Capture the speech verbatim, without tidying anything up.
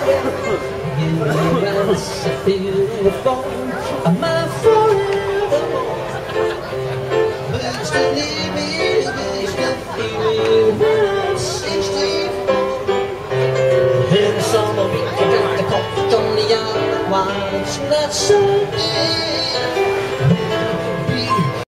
Yes, I feel the fall. Am I forevermore? But still leave me, there's nothing when I'm sixty-four. In the summer, we can drink the coffee on the yard. Why it's not so bad?